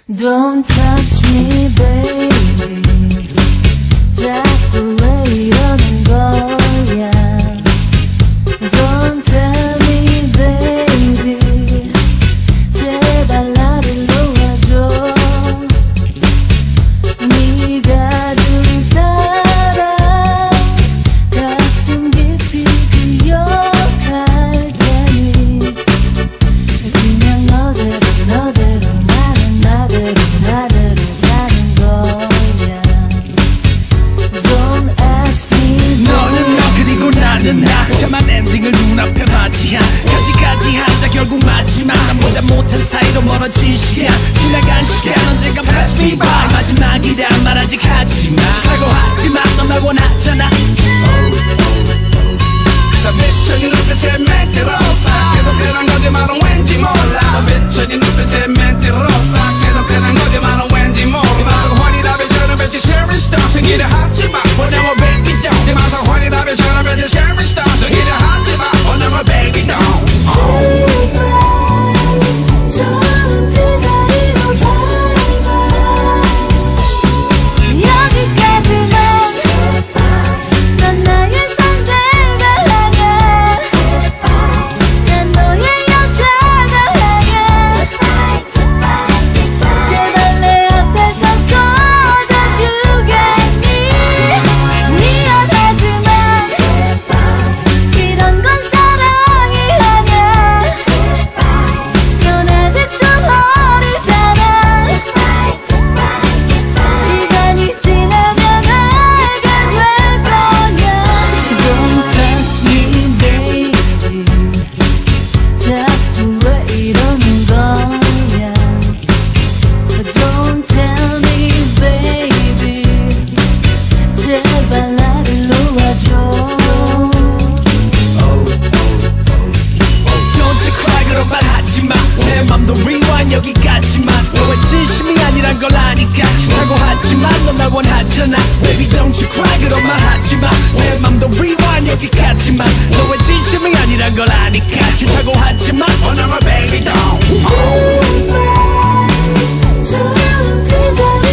Don't touch me, baby. 자꾸 왜 이러는 거야? Don't tell me, baby. 제발 나를 놓아줘. 네가 준 사랑 가슴 깊이 기억할 테니 그냥 너대로 나는 나대로 가는 거야. Don't ask me. 너는 너 그리고 나는 나 저만 엔딩을 눈앞에 맞이한 가지가지 한다 결국 마지막 남보다 못한 사이로 멀어진 시간 지나간 시간 언젠가 pass me by 마지막이란 말 아직 하지마 싫다고 하지마 넌 날 원하잖아 나 미쳐진 눈빛에 멘티로사 계속되는 거짓말은 왠지 몰라 나 미쳐진 눈빛에 멘티로사 계속되는 거짓말은 왠지 몰라 마상 환이라며 저는 왠지 sharing star 생기려 하지마 원형을 baby down 내 마상 환이라며 저는 왠지 sharing star 생기려 하지마 원형을 baby down 좋은 그 자리로 여기까지만 넌 나의 상대가 아냐 난 너의 여자가 아냐 제발 내 앞에서 꺼져주겠니 미안하지만 이런 건 사랑이 아냐 넌 아직 좀 어리잖아 시간이 지나면 알게 될 거야 Don't touch me baby 자꾸 왜 이러는 거야 Don't tell me baby 제발 나를 놓아줘 Don't you cry 그런 말 하지마 내 맘도 rewind 여기까지만 너의 진심이 아니란 걸 아니까 싫다고 하지만 넌 날 원하잖아 Baby don't you cry 그런 말 하지마 내 맘도 rewind 여기까지만 너의 진심이 아니란 걸 아니까 싫다고 하지만 원형을 baby down 좋은 그 자리